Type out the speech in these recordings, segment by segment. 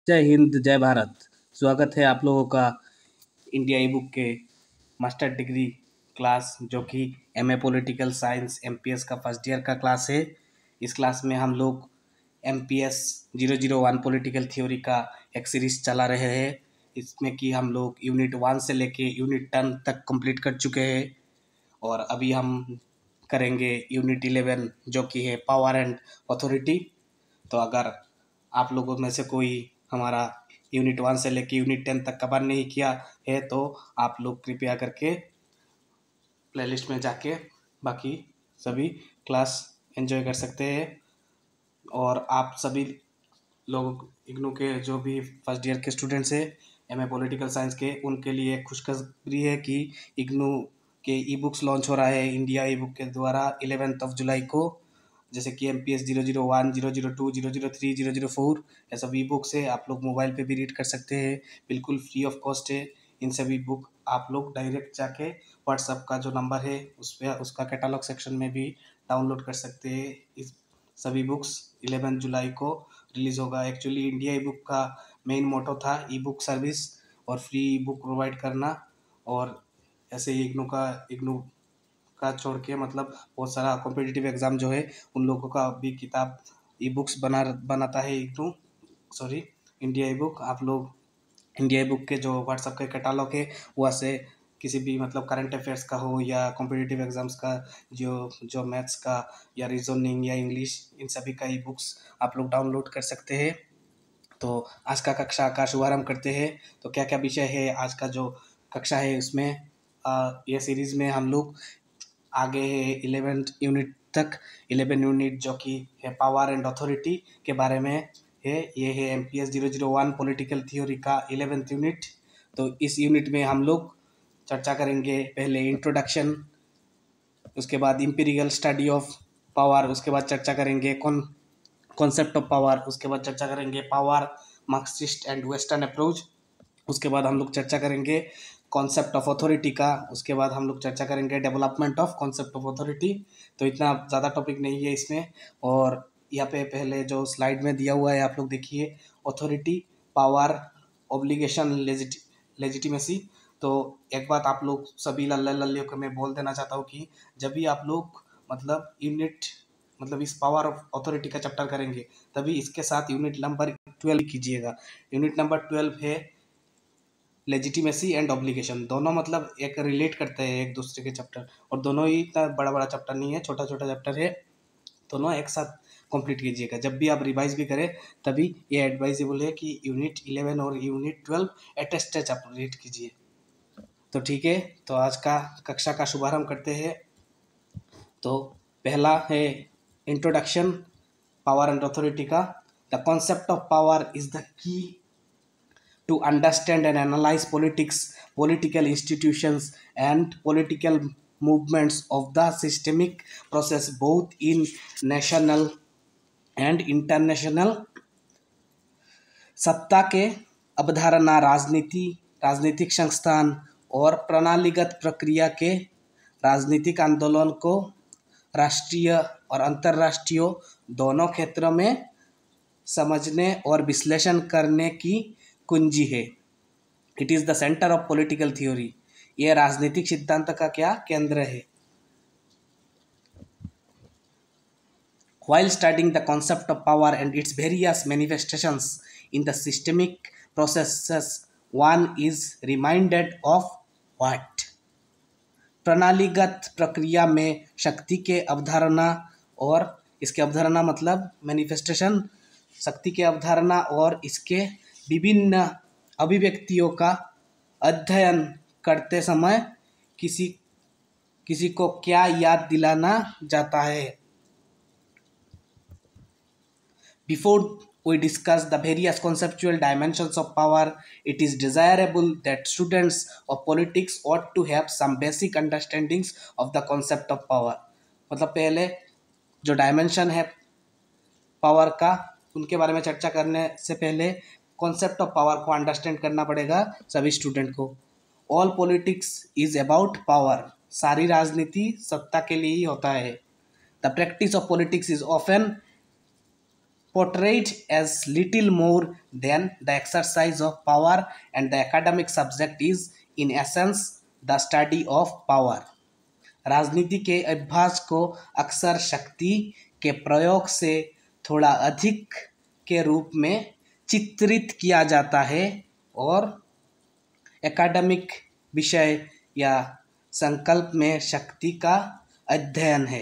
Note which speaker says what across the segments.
Speaker 1: जय हिंद जय भारत। स्वागत है आप लोगों का इंडिया ई बुक के मास्टर डिग्री क्लास, जो कि एमए पॉलिटिकल साइंस एमपीएस का फर्स्ट ईयर का क्लास है। इस क्लास में हम लोग एमपीएस 001 पॉलिटिकल थ्योरी का एक सीरीज चला रहे हैं। इसमें कि हम लोग यूनिट 1 से लेके यूनिट 10 तक कंप्लीट कर चुके हैं और अभी हम करेंगे यूनिट 11, जो कि है पावर एंड अथॉरिटी। तो अगर आप लोगों में से कोई हमारा यूनिट 1 से लेकर यूनिट 10 तक कवर नहीं किया है तो आप लोग कृपया करके प्लेलिस्ट में जाके बाकी सभी क्लास एंजॉय कर सकते हैं। और आप सभी लोग इग्नू के जो भी फर्स्ट ईयर के स्टूडेंट्स हैं एमए पॉलिटिकल साइंस के, उनके लिए खुशखबरी है कि इग्नू के ई बुक्स लॉन्च हो रहा है इंडिया ई बुक के द्वारा 11 जुलाई को। जैसे कि एम पी एस 001, 002, 003, 004 ये सभी बुक्स है। आप लोग मोबाइल पे भी रीड कर सकते हैं, बिल्कुल फ्री ऑफ कॉस्ट है। इन सभी बुक आप लोग डायरेक्ट जाके व्हाट्सअप का जो नंबर है उस पर उसका कैटलॉग सेक्शन में भी डाउनलोड कर सकते हैं। इस सभी बुक्स 11 जुलाई को रिलीज़ होगा। एक्चुअली इंडिया ई बुक का मेन मोटो था ई बुक सर्विस और फ्री ई बुक प्रोवाइड करना। और ऐसे ही इग्नू का छोड़ के मतलब बहुत सारा कॉम्पिटिटिव एग्ज़ाम जो है उन लोगों का भी किताब ई बुक्स बनाता है IGNOU, sorry India e book. आप लोग इंडिया बुक के जो व्हाट्सअप के कैटालॉग है वहाँ से किसी भी मतलब करंट अफेयर्स का हो या कॉम्पिटिटिव एग्जाम्स का, जो जो मैथ्स का या रीजनिंग या इंग्लिश, इन सभी का ई बुक्स आप लोग डाउनलोड कर सकते हैं। तो आज का कक्षा का शुभारंभ करते हैं। तो क्या क्या विषय है आज का जो कक्षा है उसमें यह सीरीज़ में हम लोग आगे है 11 यूनिट तक। 11 यूनिट जो कि है पावर एंड अथॉरिटी के बारे में है। ये है M P S 001 political theory का 11th यूनिट। तो इस यूनिट में हम लोग चर्चा करेंगे पहले इंट्रोडक्शन, उसके बाद इंपीरियल स्टडी ऑफ पावर, उसके बाद चर्चा करेंगे कॉन्सेप्ट ऑफ पावर, उसके बाद चर्चा करेंगे power Marxist and western approach, उसके बाद हम लोग चर्चा करेंगे कॉन्सेप्ट ऑफ अथॉरिटी का, उसके बाद हम लोग चर्चा करेंगे development of concept of authority. तो इतना ज़्यादा टॉपिक नहीं है इसमें। और यहाँ पे पहले जो स्लाइड में दिया हुआ है आप लोग देखिए, अथॉरिटी, पावर, ऑब्लिगेशन, लेजिटिमेसी। तो एक बात आप लोग सभी लल्ले लल्लियों को मैं बोल देना चाहता हूँ कि जब भी आप लोग मतलब यूनिट मतलब इस पावर ऑफ अथॉरिटी का चैप्टर करेंगे तभी इसके साथ यूनिट नंबर 12 कीजिएगा। यूनिट नंबर 12 है लेजिटिमेसी एंड ऑब्लिगेशन। दोनों मतलब एक रिलेट करते हैं एक दूसरे के चैप्टर, और दोनों ही इतना बड़ा बड़ा चैप्टर नहीं है, छोटा छोटा चैप्टर है। दोनों एक साथ कंप्लीट कीजिएगा। जब भी आप रिवाइज भी करें तभी ये एडवाइजेबल है कि यूनिट 11 और यूनिट 12 एटेस्टेज आप रीड कीजिए। तो ठीक है, तो आज का कक्षा का शुभारंभ करते हैं। तो पहला है इंट्रोडक्शन पावर एंड अथॉरिटी का। The concept of power is the key to understand and analyze politics, political institutions, and political movements of the systemic process both in national and international। सत्ता के अवधारणा राजनीतिक संस्थान और प्रणालीगत प्रक्रिया के राजनीतिक आंदोलन को राष्ट्रीय और अंतर्राष्ट्रीय दोनों क्षेत्रों में समझने और विश्लेषण करने की कुंजी है। It is the centre of political theory. यह राजनीतिक सिद्धांत का क्या केंद्र है। While studying the concept of power and its various manifestations in the systemic processes, one is reminded of what? प्रणालीगत प्रक्रिया में शक्ति के अवधारणा और इसके अवधारणा मतलब मैनिफेस्टेशन, शक्ति के अवधारणा और इसके विभिन्न अभिव्यक्तियों का अध्ययन करते समय किसी को क्या याद दिलाना जाता है। Before we discuss the various conceptual dimensions of power, it is desirable that students of politics ought to have some basic understandings of the concept of power। मतलब पहले जो डायमेंशन है पावर का उनके बारे में चर्चा करने से पहले कॉन्सेप्ट ऑफ पावर को अंडरस्टैंड करना पड़ेगा सभी स्टूडेंट को। All politics is about power. सारी राजनीति सत्ता के लिए ही होता है। The practice of politics is often portrayed as little more than the exercise of power, and the academic subject is in essence the study of power. राजनीति के अभ्यास को अक्सर शक्ति के प्रयोग से थोड़ा अधिक के रूप में चित्रित किया जाता है और एकेडमिक विषय या संकल्प में शक्ति का अध्ययन है.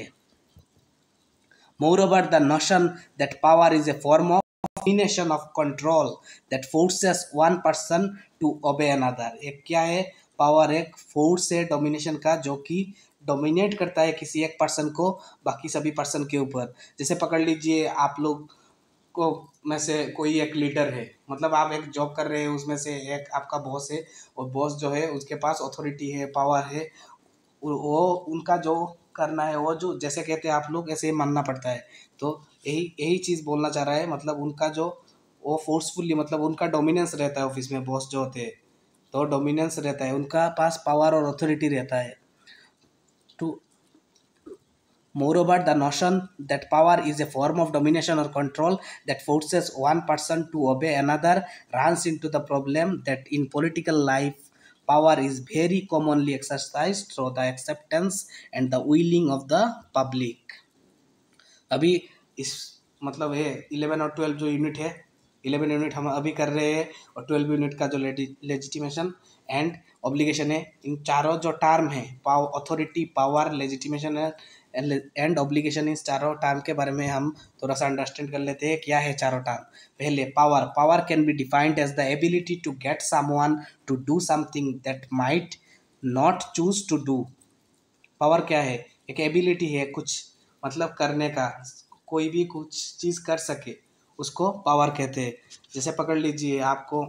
Speaker 1: Moreover, the notion that power is a form of domination of control that forces one person to obey another. एक क्या है? पावर एक फोर्स है डोमिनेशन का, जो कि डोमिनेट करता है किसी एक पर्सन को बाकी सभी पर्सन के ऊपर. जैसे पकड़ लीजिए, आप लोग को में से कोई एक लीडर है, मतलब आप एक जॉब कर रहे हैं, उसमें से एक आपका बॉस है, और बॉस जो है उसके पास अथॉरिटी है, पावर है, वो उनका जो करना है वो जो जैसे कहते हैं आप लोग ऐसे ही मानना पड़ता है. तो यही यही चीज़ बोलना चाह रहा है, मतलब उनका जो वो फोर्सफुली, मतलब उनका डोमिनेंस रहता है ऑफिस में, बॉस जो होते हैं तो डोमिनेंस रहता है, उनका पास पावर और अथॉरिटी रहता है. To Moreover, the notion that power is a form of domination or control that forces one person to obey another runs into the problem that in political life, power is very commonly exercised through the acceptance and the willing of the public. अभी इस मतलब है 11 और 12 जो unit है, 11 unit हम अभी कर रहे हैं, और 12 यूनिट का जो लेजिटिमेशन एंड ऑब्लिगेशन है, इन चारों जो टर्म है, authority, power, legitimation and obligation, इस चारों टर्म के बारे में हम थोड़ा सा अंडरस्टैंड कर लेते हैं. क्या है चारों टर्म? पहले power. Power can be defined as the ability to get someone to do something that might not choose to do. Power क्या है? एक एबिलिटी है कुछ मतलब करने का, कोई भी कुछ चीज़ कर सके, उसको पावर कहते हैं. जैसे पकड़ लीजिए आपको,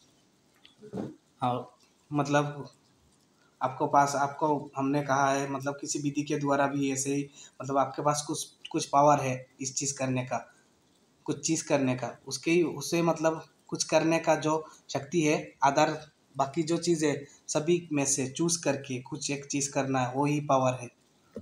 Speaker 1: हाँ मतलब आपको पास, आपको हमने कहा है मतलब किसी विधि के द्वारा भी ऐसे ही, मतलब आपके पास कुछ कुछ पावर है इस चीज़ करने का, कुछ चीज़ करने का, उसके उसे मतलब कुछ करने का जो शक्ति है, आधार बाकी जो चीज़ है सभी में से चूज करके कुछ एक चीज़ करना है, वो ही पावर है.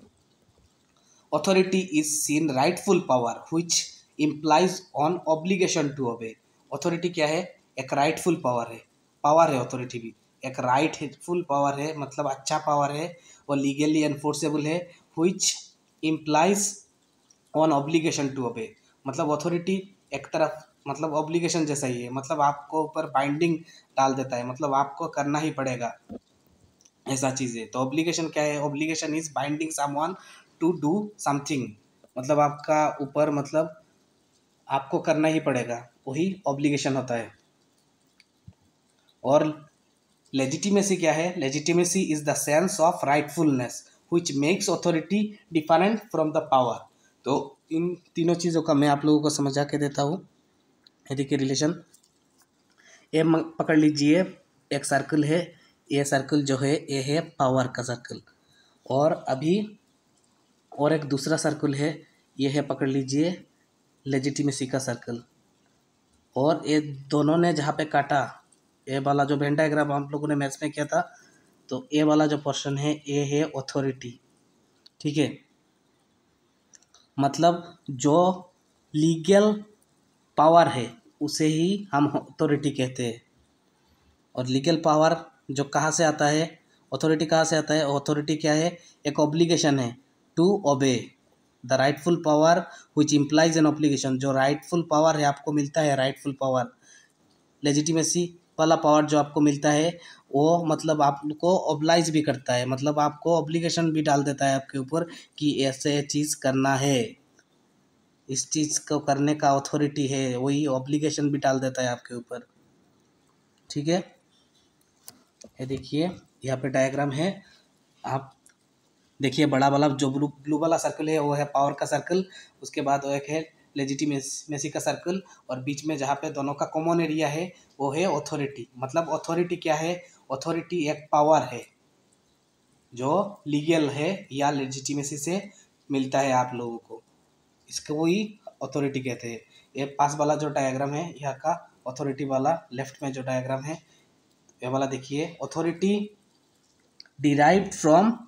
Speaker 1: Authority is seen rightful power which implies on obligation to obey. Authority क्या है? एक rightful power है, पावर है authority भी एक rightful power है, मतलब अच्छा पावर है, वो legally enforceable है, which implies on obligation to obey. मतलब authority एक तरफ मतलब obligation जैसा ही है, मतलब आपको ऊपर बाइंडिंग डाल देता है, मतलब आपको करना ही पड़ेगा, ऐसा चीज़ है. तो ऑब्लिगेशन क्या है? Obligation is binding someone to do something, मतलब आपका ऊपर मतलब आपको करना ही पड़ेगा, वही ऑब्लिगेशन होता है. और लेजिटिमेसी क्या है? Legitimacy is the sense of rightfulness which makes authority different from the power. तो इन तीनों चीज़ों का मैं आप लोगों को समझा के देता हूँ. ये देखिए रिलेशन, ये पकड़ लीजिए, एक सर्कल है, ये सर्कल जो है ये है पावर का सर्कल, और अभी और एक दूसरा सर्कल है, ये है पकड़ लीजिए लेजिटिमेसी का सर्कल. और ये दोनों ने जहाँ पे काटा, ये वाला जो वेन डायग्राम आप लोगों ने मैथ्स में किया था, तो ये वाला जो पोर्शन है ये है अथॉरिटी. ठीक है, मतलब जो लीगल पावर है उसे ही हम अथॉरिटी कहते हैं. और लीगल पावर जो कहाँ से आता है, अथॉरिटी कहाँ से आता है? अथॉरिटी क्या है? एक ऑब्लिगेशन है to obey the rightful power which implies an obligation. जो राइटफुल पावर है आपको मिलता है राइटफुल पावर. लेजिटिमेसी वाला पावर जो आपको मिलता है वो मतलब आपको ऑब्लाइज भी करता है, मतलब आपको ऑब्लिगेशन भी डाल देता है आपके ऊपर कि ऐसे चीज़ करना है, इस चीज़ को करने का अथॉरिटी है, वही ऑब्लिगेशन भी डाल देता है आपके ऊपर. ठीक है, ये देखिए यहाँ पे डायग्राम है, आप देखिए बड़ा वाला जो ब्लू वाला सर्कल है वो है पावर का सर्कल, उसके बाद वो एक है लेजिटिमेसी का सर्कल, और बीच में जहाँ पे दोनों का कॉमन एरिया है वो है अथॉरिटी. मतलब अथॉरिटी क्या है? अथॉरिटी एक पावर है जो लीगल है या लेजिटिमेसी से मिलता है आप लोगों को, इसको वही अथॉरिटी कहते हैं. ये पास वाला जो डायग्राम है यहाँ का अथॉरिटी वाला, लेफ्ट में जो डायग्राम है ये वाला देखिए, अथॉरिटी डिराइव्ड फ्रॉम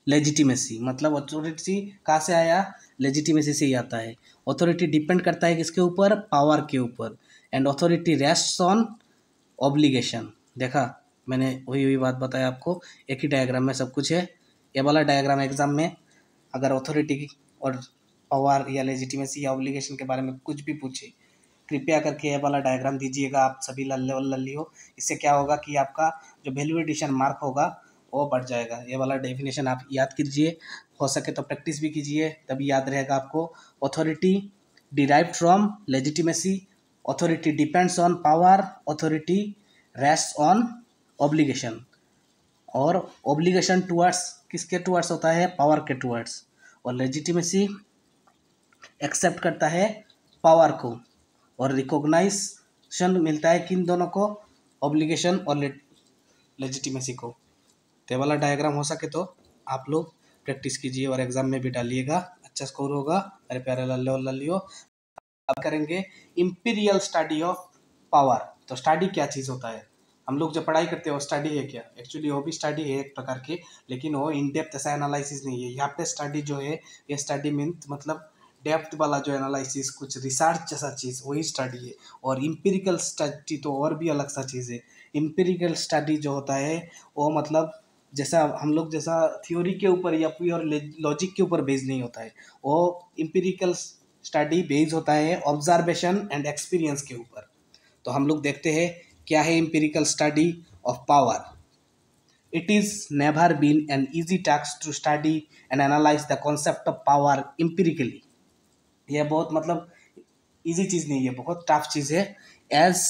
Speaker 1: लेजिटिमेसी, मतलब अथॉरिटी कहाँ से आया, लेजिटिमेसी से ही आता है। अथॉरिटी डिपेंड करता है किसके ऊपर, पावर के ऊपर। And authority rests on obligation. देखा, मैंने वही वही बात बताया आपको, एक ही डायग्राम में सब कुछ है। ये वाला डायग्राम एग्जाम में अगर अथॉरिटी और पावर या लेजिटिमेसी या ऑब्लिगेशन के बारे में कुछ भी पूछे, कृपया करके ये वाला डायग्राम दीजिएगा आप सभी लल्ली हो। इससे क्या होगा कि आपका जो वैल्यू एडिशन मार्क होगा वो बढ़ जाएगा। ये वाला डेफिनेशन आप याद कीजिए, हो सके तो प्रैक्टिस भी कीजिए, तभी याद रहेगा आपको। Authority derived from legitimacy, authority depends on power, authority rests on obligation. और ऑब्लिगेशन टुवर्ड्स किसके टुवर्ड्स होता है, पावर के टुवर्ड्स। और लेजिटिमेसी एक्सेप्ट करता है पावर को, और रिकॉग्नाइजेशन मिलता है किन दोनों को, ऑब्लिगेशन और लेजिटिमेसी को। तो वाला डायग्राम हो सके तो आप लोग प्रैक्टिस कीजिए और एग्जाम में भी डालिएगा, अच्छा स्कोर होगा मेरे प्यारे लल्ले और लल्लियों। अब करेंगे इंपीरियल स्टडी ऑफ पावर। तो स्टडी क्या चीज़ होता है, हम लोग जो पढ़ाई करते हैं वो स्टडी है क्या, एक्चुअली वो भी स्टडी है एक प्रकार की, लेकिन वो इन डेप्थ ऐसा एनालिसिस नहीं है। यहाँ पे स्टडी जो है, ये स्टडी मीन्स मतलब डेप्थ वाला जो एनालिसिस, कुछ रिसर्च जैसा चीज़, वही स्टडी है। और इम्पीरिकल स्टडी तो और भी अलग सा चीज़ है। इम्पीरिकल स्टडी जो होता है वो मतलब जैसा हम लोग जैसा थ्योरी के ऊपर या प्योर लॉजिक के ऊपर बेस्ड नहीं होता है, वो इम्पीरिकल स्टडी बेस्ड होता है ऑब्जर्वेशन एंड एक्सपीरियंस के ऊपर। तो हम लोग देखते हैं क्या है empirical study of power. It is never been an easy task to study and analyze the concept of power empirically. यह बहुत मतलब इजी चीज़ नहीं है, बहुत टफ चीज़ है। As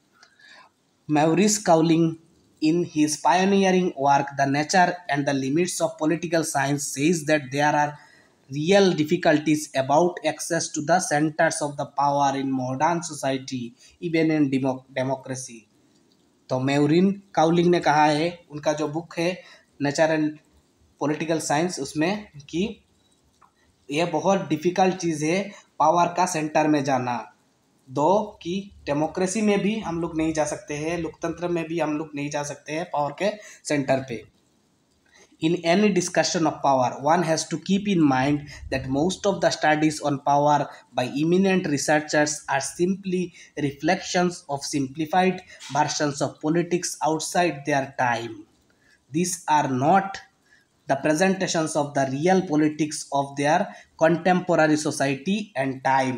Speaker 1: Maurice Cowling in his pioneering work The Nature and the Limits of Political Science says that there are real difficulties about access to the centers of the power in modern society, even in democracy. तो मेवरिन काउलिंग ने कहा है, उनका जो book है nature and political science, उसमें कि यह बहुत डिफ़िकल्ट चीज़ है पावर का सेंटर में जाना। दो कि डेमोक्रेसी में भी हम लोग नहीं जा सकते हैं, लोकतंत्र में भी हम लोग नहीं जा सकते हैं पावर के सेंटर पे। In any discussion of power, one has to keep in mind that most of the studies on power by eminent researchers are simply reflections of simplified versions of politics outside their time. These are not the presentations of the real politics of their contemporary society and time.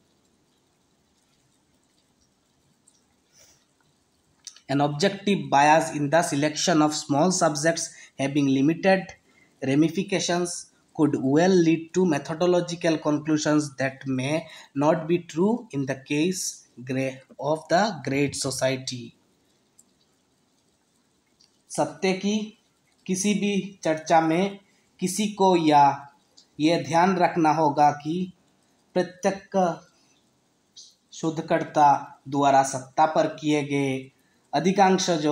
Speaker 1: An objective bias in the selection of small subjects having limited ramifications could well lead to methodological conclusions that may not be true in the case of the great society. सत्य की किसी भी चर्चा में किसी को या यह ध्यान रखना होगा कि प्रत्येक शोधकर्ता द्वारा सत्ता पर किए गए अधिकांश जो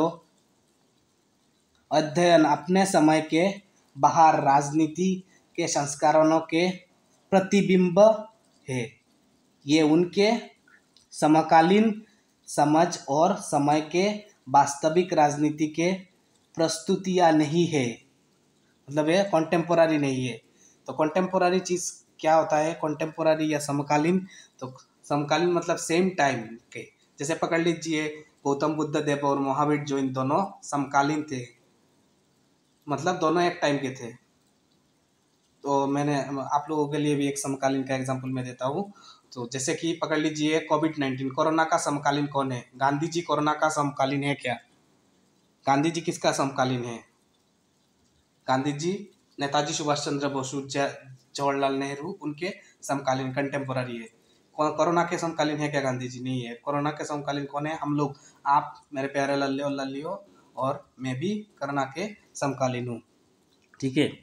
Speaker 1: अध्ययन अपने समय के बाहर राजनीति के संस्करणों के प्रतिबिंब है। ये उनके समकालीन समझ और समय के वास्तविक राजनीति के प्रस्तुतियाँ नहीं है, मतलब ये कॉन्टेम्पोररी नहीं है। तो कॉन्टेम्पोररी चीज़ क्या होता है, कॉन्टेम्पोररी या समकालीन, तो समकालीन मतलब सेम टाइम के। जैसे पकड़ लीजिए गौतम बुद्ध देव और महावीर, जो इन दोनों समकालीन थे, मतलब दोनों एक टाइम के थे। तो मैंने आप लोगों के लिए भी एक समकालीन का एग्जांपल मैं देता हूँ। तो जैसे कि पकड़ लीजिए कोविड-19, कोरोना का समकालीन कौन है, गांधी जी कोरोना का समकालीन है क्या, गांधी जी किसका समकालीन है, गांधी जी नेताजी सुभाष चंद्र बोस, जवाहरलाल नेहरू, उनके समकालीन कंटेम्पोररी है। कोरोना के समकालीन है क्या गांधी जी, नहीं है। कोरोना के समकालीन कौन है, हम लोग, आप मेरे प्यारे लल्ले और लल्लियों, और मैं भी कोरोना के समकालीन हूँ, ठीक है।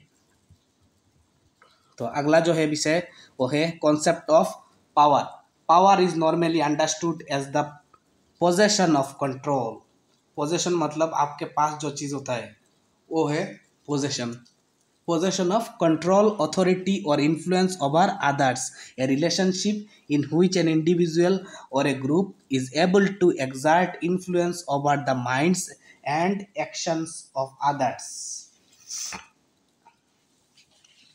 Speaker 1: तो अगला जो है विषय वो है concept of power. Power is normally understood as the possession of control. Possession मतलब आपके पास जो चीज़ होता है वो है possession. Possession of control, authority, or influence over others, a relationship in which an individual or a group is able to exert influence over the minds and actions of others.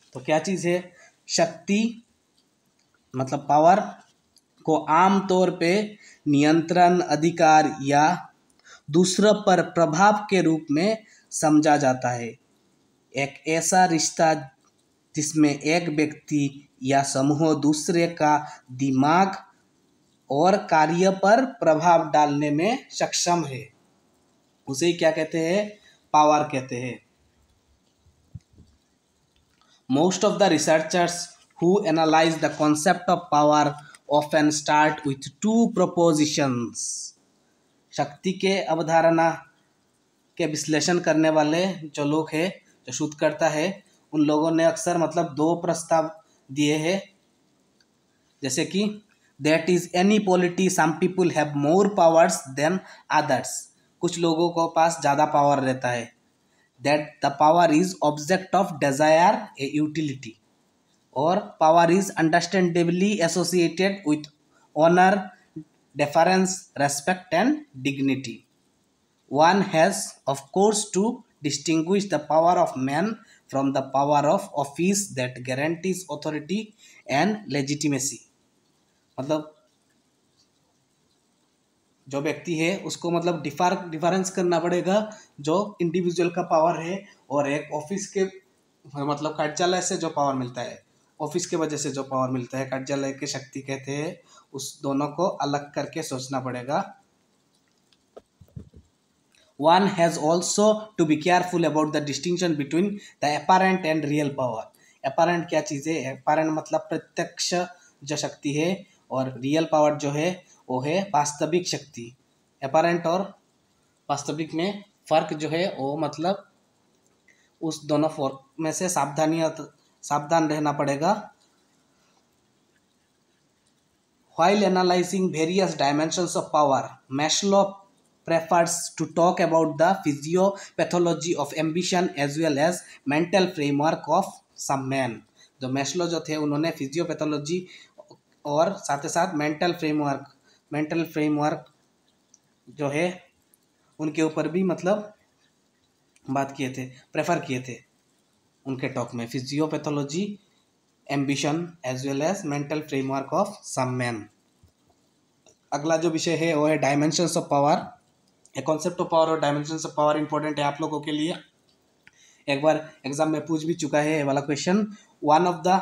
Speaker 1: तो क्या चीज़ है? शक्ति मतलब पावर को आमतौर पे नियंत्रण, अधिकार या दूसरों पर प्रभाव के रूप में समझा जाता है। एक ऐसा रिश्ता जिसमें एक व्यक्ति या समूह दूसरे का दिमाग और कार्य पर प्रभाव डालने में सक्षम है, उसे क्या कहते हैं? पावर कहते हैं। Most of the researchers who analyze the concept of power often start with two propositions. शक्ति के अवधारणा के विश्लेषण करने वाले जो लोग हैं, जो शोधकर्ता है, उन लोगों ने अक्सर मतलब दो प्रस्ताव दिए हैं, जैसे कि that is any polity some people have more powers than others, कुछ लोगों को पास ज़्यादा पावर रहता है। That the power is object of desire a utility, और power is understandably associated with honour, deference, respect and dignity. One has of course to distinguish the power of man from the power of office that guarantees authority and legitimacy. मतलब जो व्यक्ति है उसको मतलब difference करना पड़ेगा जो individual का पावर है और एक ऑफिस के मतलब कार्यालय से जो पावर मिलता है, ऑफिस के वजह से जो पावर मिलता है, कार्यालय की शक्ति कहते हैं, उस दोनों को अलग करके सोचना पड़ेगा। One has also to be careful about the distinction between the apparent and real power. apparent क्या चीज़ है? apparent मतलब प्रत्यक्ष जो शक्ति है, और रियल पावर जो है वो है वास्तविक शक्ति। apparent और वास्तविक में फर्क जो है वो मतलब उस दोनों फर्क में से सावधान रहना पड़ेगा। While analyzing various dimensions of power, Maslow prefers to talk about the physiopathology of ambition as well as mental framework of some men. जो मैस्लो जो थे उन्होंने फिजियोपैथोलॉजी और साथ ही साथ मेंटल फ्रेमवर्क जो है उनके ऊपर भी मतलब बात किए थे, प्रेफर किए थे उनके टॉक में। Physiopathology, ambition as well as mental framework of some man. अगला जो विषय है वो है dimensions of power. A concept of power और डायमेंशंस ऑफ पावर इंपॉर्टेंट है आप लोगों के लिए, एक बार एग्जाम में पूछ भी चुका है ये वाला question. One of the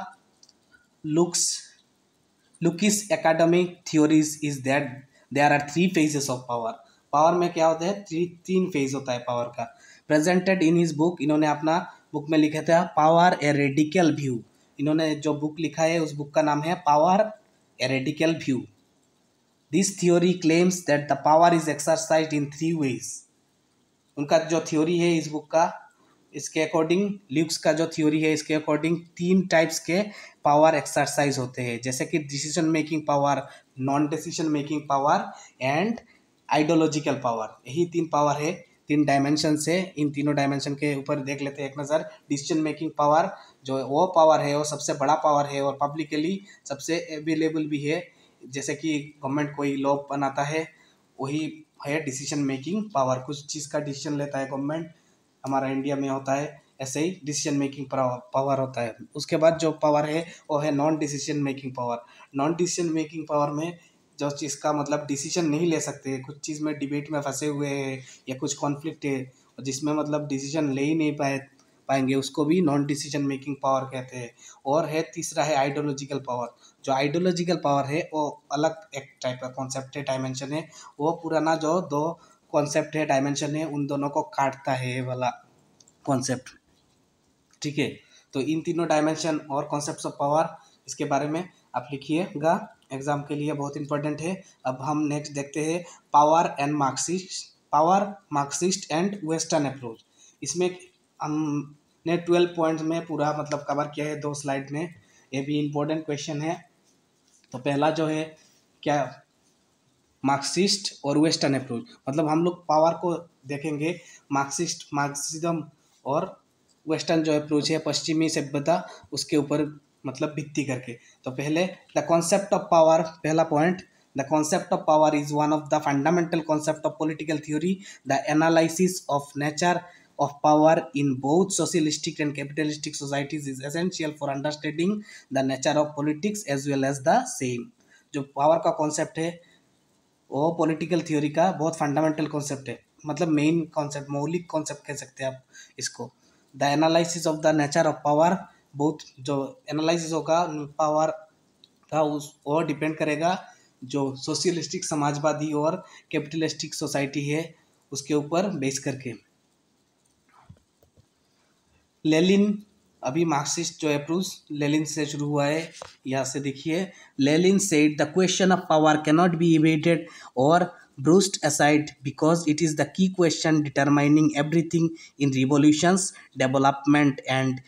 Speaker 1: Lukes academic theories is that there are 3 phases of power. Power में क्या होता है? 3 फेज होता है पावर का। प्रेजेंटेड इन हिज बुक, इन्होंने अपना बुक में लिखा था पावर ए रेडिकल व्यू। इन्होंने जो बुक लिखा है उस बुक का नाम है power a radical view. This theory claims that the power is exercised in 3 ways। उनका जो थ्योरी है इस बुक का, इसके अकॉर्डिंग, ल्यूक्स का जो थ्योरी है इसके अकॉर्डिंग 3 टाइप्स के पावर एक्सरसाइज होते हैं, जैसे कि decision making power, non decision making power and ideological power. यही 3 पावर है, 3 डायमेंशन है। इन तीनों डायमेंशन के ऊपर देख लेते हैं एक नज़र। डिसीजन मेकिंग पावर जो वो पावर है वो सबसे बड़ा पावर है और पब्लिकली सबसे अवेलेबल भी है, जैसे कि गवर्नमेंट कोई लॉ बनाता है वही है डिसीजन मेकिंग पावर। कुछ चीज़ का डिसीजन लेता है गवर्नमेंट, हमारा इंडिया में होता है ऐसे ही डिसीजन मेकिंग पावर होता है। उसके बाद जो पावर है वो है non decision making power. Non decision making power में जो चीज़ का मतलब डिसीजन नहीं ले सकते, कुछ चीज़ में डिबेट में फंसे हुए हैं या कुछ कॉन्फ्लिक्ट है जिसमें मतलब डिसीजन ले ही नहीं पाएंगे, उसको भी नॉन डिसीजन मेकिंग पावर कहते हैं। और है तीसरा है आइडियोलॉजिकल पावर। जो आइडियोलॉजिकल पावर है वो अलग एक टाइप का कॉन्सेप्ट है, डायमेंशन है। वो पुराना जो 2 कॉन्सेप्ट है, डायमेंशन है, उन दोनों को काटता है ये वाला कॉन्सेप्ट, ठीक है। तो इन तीनों डायमेंशन और कॉन्सेप्ट्स ऑफ पावर इसके बारे में आप लिखिएगा, एग्जाम के लिए बहुत इंपॉर्टेंट है। अब हम नेक्स्ट देखते हैं power Marxist and western approach. इसमें हमने 12 पॉइंट्स में पूरा मतलब कवर किया है 2 स्लाइड में, ये भी इम्पोर्टेंट क्वेश्चन है। तो पहला जो है क्या, मार्क्सिस्ट और वेस्टर्न अप्रोच। मतलब हम लोग पावर को देखेंगे मार्क्सिज्म और वेस्टर्न जो अप्रोच है पश्चिमी सभ्यता, उसके ऊपर मतलब भित्ति करके। तो पहले द कॉन्सेप्ट ऑफ पावर, पहला point, the concept of power is one of the fundamental concept of political theory. The analysis of nature of power in both socialistic and capitalistic societies is essential for understanding the nature of politics as well as the same। जो power का concept है वो political theory का बहुत fundamental concept है, मतलब main concept, मौलिक concept कह सकते हैं आप इसको। The analysis of the nature of power, बहुत जो एनालिसिस होगा पावर का उस और डिपेंड करेगा जो सोशलिस्टिक समाजवादी और कैपिटलिस्टिक सोसाइटी है उसके ऊपर बेस करके। लेलिन, अभी मार्क्सिस्ट जो अप्रोच लेलिन से शुरू हुआ है, यहाँ से देखिए। Lenin said the question of power cannot be evaded और brushed aside because it is the key question determining everything in revolutions, development and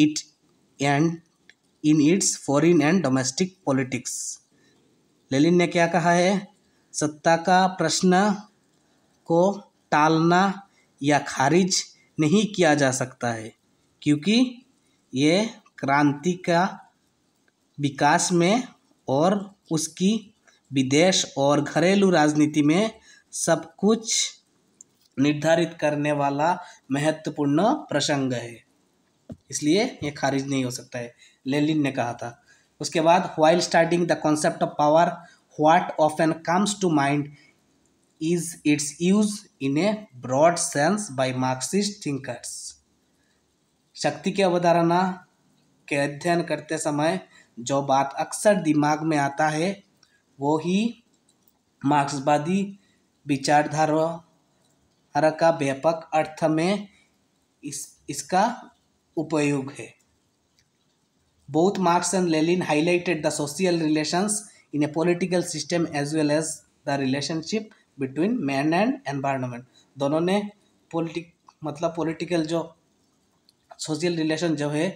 Speaker 1: in its foreign and domestic politics. Lenin ने क्या कहा है? सत्ता का प्रश्न को टालना या खारिज नहीं किया जा सकता है क्योंकि ये क्रांति का विकास में और उसकी विदेश और घरेलू राजनीति में सब कुछ निर्धारित करने वाला महत्वपूर्ण प्रसंग है, इसलिए ये खारिज नहीं हो सकता है, लेनिन ने कहा था। उसके बाद while studying the concept of power what often comes to mind is its use in a broad sense by Marxist thinkers. शक्ति की अवधारणा के अध्ययन करते समय जो बात अक्सर दिमाग में आता है वो ही मार्क्सवादी विचारधारा का व्यापक अर्थ में इसका उपयोग है। Both Marx and Lenin highlighted the social relations in a political system as well as the relationship between man and environment। दोनों ने पॉलिटिकल जो सोशल रिलेशन जो है,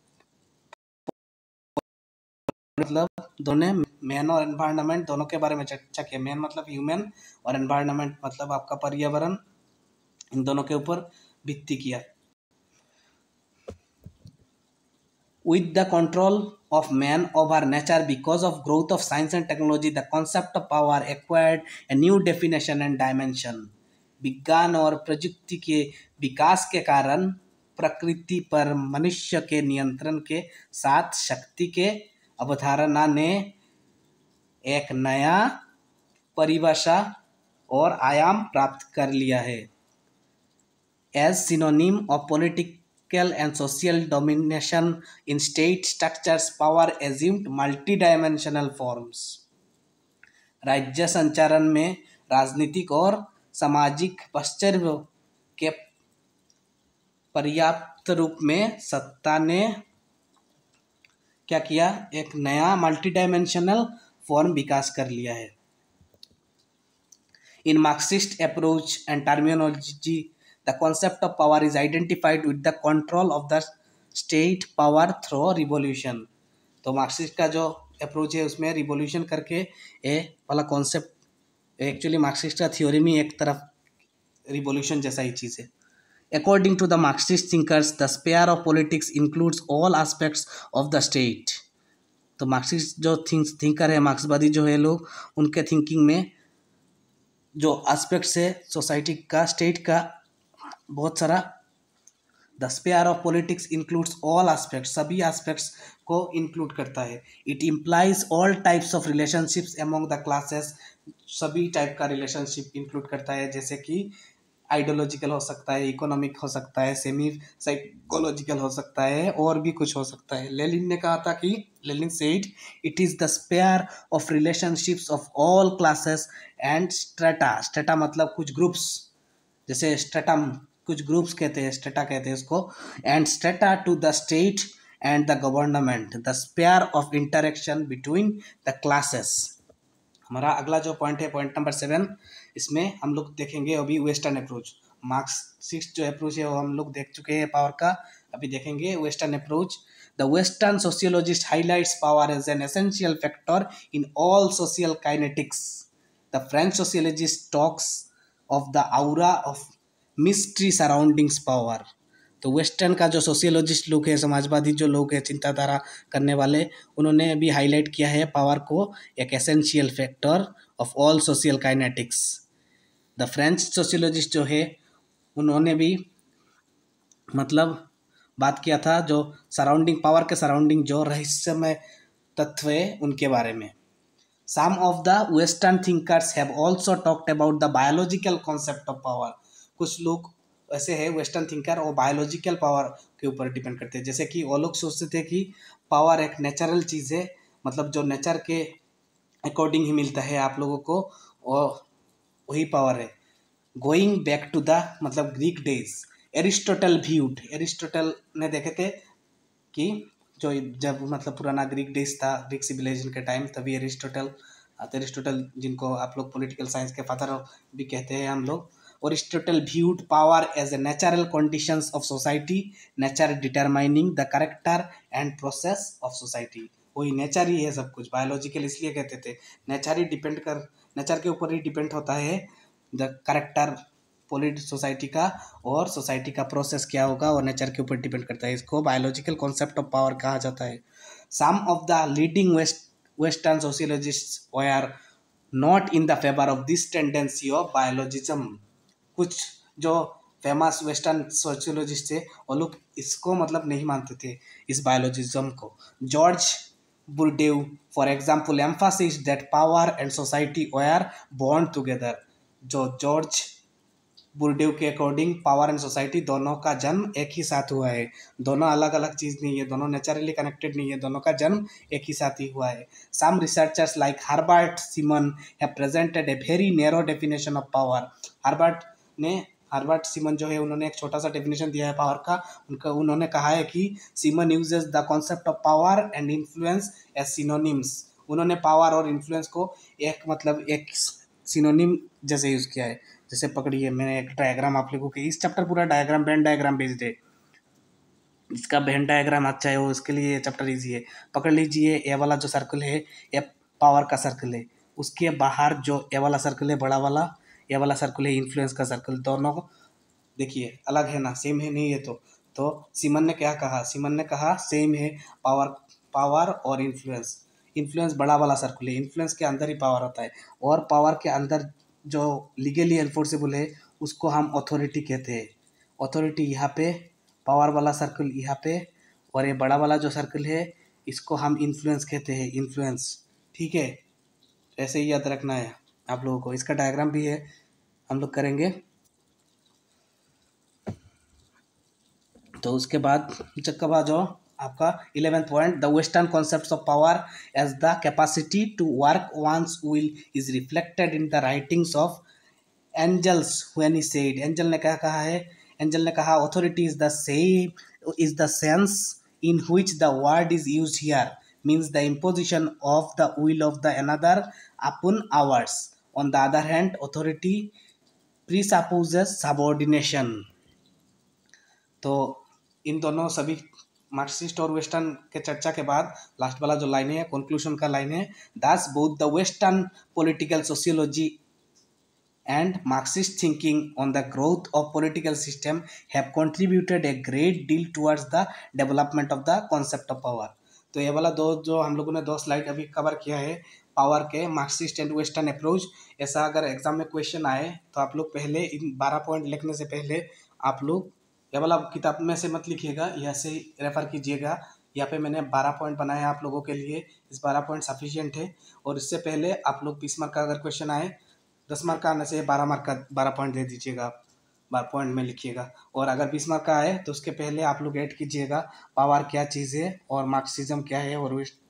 Speaker 1: मतलब दोनों मैन और एनवायरनमेंट दोनों के बारे में चर्चा किया। मैन मतलब ह्यूमन और एनवायरनमेंट मतलब आपका पर्यावरण, इन दोनों के ऊपर भित्ति किया। With the control of man over nature because of growth of science and technology, the concept of power acquired a new definition and dimension। विज्ञान और प्रजुक्ति के विकास के कारण प्रकृति पर मनुष्य के नियंत्रण के साथ शक्ति के अवधारणा ने एक नया परिभाषा और आयाम प्राप्त कर लिया है। As synonym of political and social domination in state structures, power assumed multidimensional forms। राज्य संचालन में राजनीतिक और सामाजिक पाश्चर्य के पर्याप्त रूप में सत्ता ने क्या किया? एक नया मल्टीडायमेंशनल फॉर्म विकास कर लिया है। In Marxist approach and terminology, the concept of power is identified with the control of the state power through revolution। तो मार्क्सिस्ट का जो अप्रोच है उसमें रिवॉल्यूशन करके ये वाला कॉन्सेप्ट, एक्चुअली मार्क्सिस्ट का थ्योरी में एक तरफ रिवॉल्यूशन जैसा ही चीज़ है। According to the Marxist thinkers, the sphere of politics includes all aspects of the state। तो मार्क्सिस्ट जो थिंकर है, मार्क्सवादी जो है लोग, उनके थिंकिंग में जो एस्पेक्ट्स है सोसाइटी का, स्टेट का, बहुत सारा। The sphere of politics includes all aspects, सभी एस्पेक्ट्स को इंक्लूड करता है। It implies all types of relationships among the classes, सभी टाइप का रिलेशनशिप इंक्लूड करता है, जैसे कि आइडियोलॉजिकल हो सकता है, इकोनॉमिक हो सकता है, सेमी साइकोलॉजिकल हो सकता है, और भी कुछ हो सकता है। लेनिन ने कहा था कि Lenin said it is the sphere of relationships of all classes and strata. Strata मतलब कुछ ग्रुप्स, जैसे स्ट्रेटम कुछ ग्रुप्स कहते हैं, स्ट्रेटा कहते हैं उसको। And strata to the state and the government, the sphere of interaction between the classes. हमारा अगला जो पॉइंट है, पॉइंट नंबर 7, इसमें हम लोग देखेंगे अभी वेस्टर्न अप्रोच। मार्क्सिस्ट जो अप्रोच है वो हम लोग देख चुके हैं पावर का, अभी देखेंगे western approach. The western sociologist highlights power as an essential factor in all social kinetics. The French sociologist talks of the aura of mystery surroundings power. तो वेस्टर्न का जो सोशियोलॉजिस्ट लोग है, समाजवादी जो लोग हैं, चिंताधारा करने वाले, उन्होंने अभी हाईलाइट किया है पावर को एक essential factor of all social kinetics. The French sociologist जो है उन्होंने भी मतलब बात किया था जो सराउंडिंग, पावर के सराउंडिंग जो रहस्यमय तत्व है उनके बारे में। Some of the Western thinkers have also talked about the biological concept of power. कुछ लोग ऐसे हैं वेस्टर्न थिंकर और बायोलॉजिकल पावर के ऊपर डिपेंड करते हैं। जैसे कि वो लोग सोचते थे कि पावर एक नेचुरल चीज़ है, मतलब जो नेचर के अकॉर्डिंग ही मिलता है आप लोगों को, और वही पावर है। गोइंग बैक टू द मतलब ग्रीक डेज, एरिस्टोटल ने देखे थे कि जो जब मतलब पुराना ग्रीक देश था, ग्रीक सिविलाइजेशन के टाइम, तभी एरिस्टोटल जिनको आप लोग पॉलिटिकल साइंस के फादर भी कहते हैं हम लोग, Aristotle viewed power as a natural conditions of society, nature determining the character and process of society. वही नेचर ही है सब कुछ, बायोलॉजिकल इसलिए कहते थे, नेचर के ऊपर ही डिपेंड होता है द करेक्टर सोसाइटी का, और सोसाइटी का प्रोसेस क्या होगा और नेचर के ऊपर डिपेंड करता है। इसको बायोलॉजिकल कॉन्सेप्ट ऑफ पावर कहा जाता है। Some of the leading western sociologist were not in the favour of this tendency of biologism. कुछ जो फेमस वेस्टर्न सोशियोलॉजिस्ट थे वो लोग इसको मतलब नहीं मानते थे, इस बायोलॉजिज्म को। George Burdeau for example emphasis that power and society were bond together. जो जॉर्ज बुरडेव के अकॉर्डिंग पावर एंड सोसाइटी दोनों का जन्म एक ही साथ हुआ है, दोनों अलग अलग चीज़ नहीं है, दोनों नेचुरली कनेक्टेड नहीं है, दोनों का जन्म एक ही साथ ही हुआ है। Some researchers like Herbert Simon have presented a very narrow definition of power. Herbert Simon जो है उन्होंने एक छोटा सा डेफिनेशन दिया है पावर का। उन्होंने कहा है कि Simon uses the concept of power and influence as synonyms. उन्होंने पावर और इन्फ्लुएंस को एक सिनोनिम जैसे यूज़ किया है। जैसे पकड़िए, मैंने एक डायग्राम आप लोगों के, इस चैप्टर पूरा डायग्राम, वेन डायग्राम भेज दे, इसका वेन डायग्राम अच्छा है वो, इसके लिए चैप्टर इजी है। पकड़ लीजिए, ये वाला जो सर्कल है ये पावर का सर्कल है, उसके बाहर जो ये वाला सर्कल है बड़ा वाला, ये वाला सर्कल है इन्फ्लुएंस का सर्कल। दोनों देखिए अलग है ना, सेम है नहीं है तो सिमन ने क्या कहा, सिमन ने कहा सेम है पावर और इन्फ्लुएंस। इन्फ्लुएंस बड़ा वाला सर्कल है, इन्फ्लुएंस के अंदर ही पावर होता है, और पावर के अंदर जो लीगली एनफोर्सेबल है उसको हम अथॉरिटी कहते हैं। अथॉरिटी यहाँ पे, पावर वाला सर्कल यहाँ पे, और ये बड़ा वाला जो सर्कल है इसको हम इन्फ्लुएंस कहते हैं, इन्फ्लुएंस। ठीक है, ऐसे ही याद रखना है आप लोगों को। इसका डायग्राम भी है, हम लोग करेंगे। तो उसके बाद चक्का बाजो आपका 11th point, the western concepts of power as the capacity to work one's will is reflected in the writings of Engels when he said. Engel ने क्या कहा है, एंजल ने कहा authority is the sense in which the word is used here, means the imposition of the will of the another upon ours. On the other hand authority presupposes subordination. तो इन दोनों सभी मार्क्सिस्ट और western के चर्चा के बाद last वाला जो लाइन है, कंक्लूजन का लाइन है, thus both the western political sociology and Marxist thinking on the growth of political system have contributed a great deal towards the development of the concept of power। तो ये वाला दो जो हम लोगों ने दो स्लाइड अभी कवर किया है पावर के, मार्क्सिस्ट एंड वेस्टर्न अप्रोच। ऐसा अगर एग्जाम में क्वेश्चन आए तो आप लोग पहले इन 12 पॉइंट लिखने से पहले आप लोग ये वाला किताब में से मत लिखिएगा, यहाँ से रेफर कीजिएगा। यहाँ पे मैंने 12 पॉइंट बनाए आप लोगों के लिए, इस 12 पॉइंट सफिशियंट है। और इससे पहले आप लोग 20 मार्क का अगर क्वेश्चन आए, 10 मार्क का आने से 12 मार्क का 12 पॉइंट दे दीजिएगा, 12 पॉइंट में लिखिएगा। और अगर 20 मार्क का आए तो उसके पहले आप लोग ऐड कीजिएगा पावर क्या चीज़ है और मार्क्सिज्म क्या है,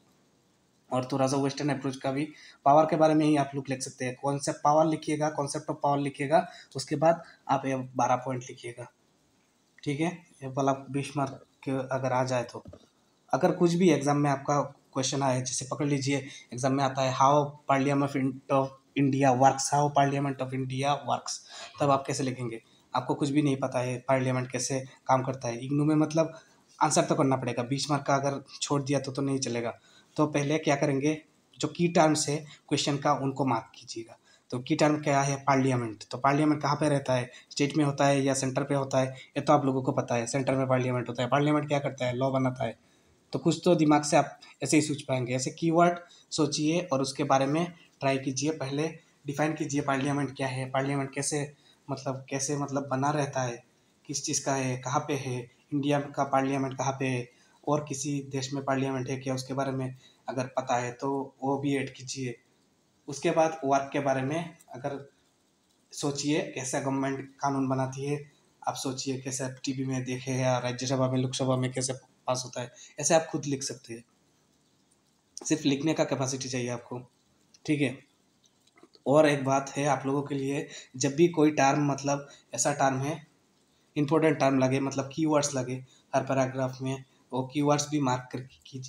Speaker 1: और थोड़ा सा वेस्टर्न अप्रोच का भी पावर के बारे में ही आप लोग लिख सकते हैं। कॉन्सेप्ट पावर लिखिएगा, कॉन्सेप्ट ऑफ पावर लिखिएगा, उसके बाद आप ये 12 पॉइंट लिखिएगा। ठीक है, ये वाला 20 मार्क के अगर आ जाए तो, अगर कुछ भी एग्जाम में आपका क्वेश्चन आए, जैसे पकड़ लीजिए एग्जाम में आता है how parliament of India works, how parliament of India works, तब आप कैसे लिखेंगे? आपको कुछ भी नहीं पता है पार्लियामेंट कैसे काम करता है। इग्नू में मतलब आंसर तो करना पड़ेगा, 20 मार्क का अगर छोड़ दिया तो नहीं चलेगा। तो पहले क्या करेंगे, जो की टर्म्स है क्वेश्चन का उनको मार्क कीजिएगा। तो की टर्म क्या है, पार्लियामेंट। तो पार्लियामेंट कहाँ पे रहता है, स्टेट में होता है या सेंटर पे होता है, ये तो आप लोगों को पता है। सेंटर में पार्लियामेंट होता है। पार्लियामेंट क्या करता है, लॉ बनाता है। तो कुछ तो दिमाग से आप ऐसे ही सोच पाएंगे, ऐसे कीवर्ड सोचिए और उसके बारे में ट्राई कीजिए। पहले डिफाइन कीजिए पार्लियामेंट क्या है, पार्लियामेंट कैसे मतलब बना रहता है, किस चीज़ का है, कहाँ पे है, इंडिया का पार्लियामेंट कहाँ पे है, और किसी देश में पार्लियामेंट है क्या, उसके बारे में अगर पता है तो वो भी ऐड कीजिए। उसके बाद वर्क के बारे में अगर सोचिए कैसा गवर्नमेंट कानून बनाती है, आप सोचिए कैसे टीवी में देखे या राज्यसभा में लोकसभा में कैसे पास होता है, ऐसे आप खुद लिख सकते हैं। सिर्फ लिखने का कैपेसिटी चाहिए आपको, ठीक है। और एक बात है आप लोगों के लिए, जब भी कोई टर्म मतलब ऐसा टर्म है इंपॉर्टेंट टर्म लगे, मतलब कीवर्ड्स लगे हर पैराग्राफ में, वो कीवर्ड्स भी मार्क कर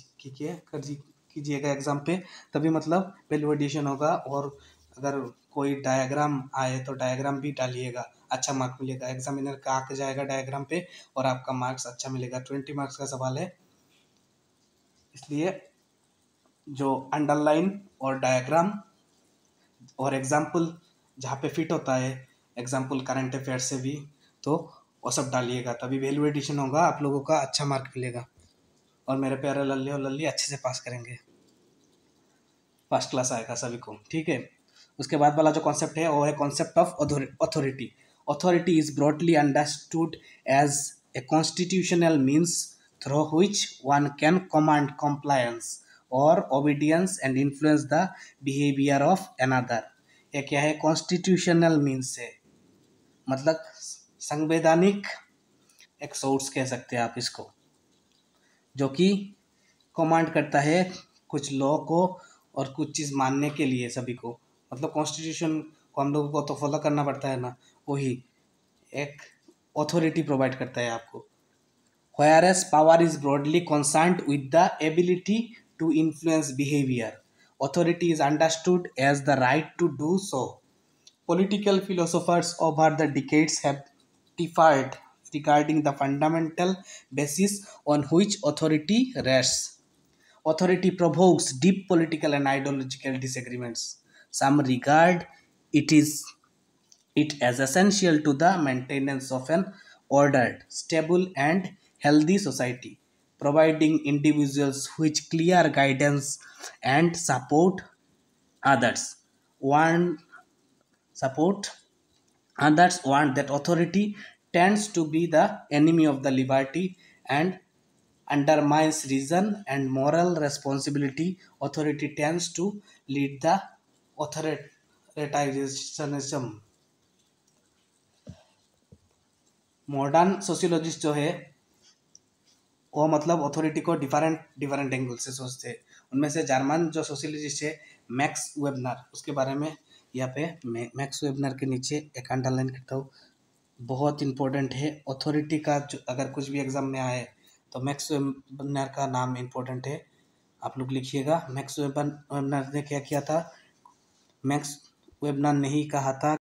Speaker 1: कीजिएगा एग्जाम पे, तभी मतलब वैल्यू एडिशन होगा। और अगर कोई डायग्राम आए तो डायग्राम भी डालिएगा, अच्छा मार्क मिलेगा। एग्जामिनर का आके जाएगा डायग्राम पे और आपका मार्क्स अच्छा मिलेगा। 20 मार्क्स का सवाल है, इसलिए जो अंडरलाइन और डायग्राम और एग्जाम्पल जहाँ पे फिट होता है, एग्जाम्पल करंट अफेयर्स से भी, तो वो सब डालिएगा, तभी वैल्यू एडिशन होगा, आप लोगों का अच्छा मार्क मिलेगा और मेरे प्यारे लल्ली और लल्ली अच्छे से पास करेंगे, फर्स्ट क्लास आएगा सभी को, ठीक है। उसके बाद वाला जो कॉन्सेप्ट है वो है concept of authority. Authority is broadly understood as a constitutional means through which one can command compliance or obedience and influence the behavior of another। ये क्या है, कॉन्स्टिट्यूशनल मीन्स है मतलब संवैधानिक एक सोर्स कह सकते हैं आप इसको, जो कि कमांड करता है कुछ लॉ को और कुछ चीज़ मानने के लिए सभी को, मतलब कॉन्स्टिट्यूशन को हम लोगों को तो फॉलो करना पड़ता है ना, वही एक अथॉरिटी प्रोवाइड करता है आपको। Whereas power is broadly concerned with the ability to influence behavior, authority is understood as the right to do so। Political philosophers over the decades have differed regarding the fundamental basis on which authority rests। Authority provokes deep political and ideological disagreements. Some regard it as essential to the maintenance of an ordered, stable, and healthy society, providing individuals with clear guidance and others. One support others want that authority tends to be the enemy of the liberty and undermines reason and moral responsibility। Authority tends to lead the authoritarianism। Modern sociologist जो है वो मतलब authority को different different angle से सोचते हैं। उनमें से जर्मन जो सोशियोलॉजिस्ट है मैक्स वेबनर, उसके बारे में यहाँ पे मैक्स वेबनर के नीचे एक अंडरलाइन करता हूँ, बहुत इंपॉर्टेंट है। अथॉरिटी का जो अगर कुछ भी एग्जाम में आए तो मैक्स वेबनर का नाम इंपॉर्टेंट है, आप लोग लिखिएगा। मैक्स वेबनर ने क्या किया था, मैक्स वेबनर ने ही कहा था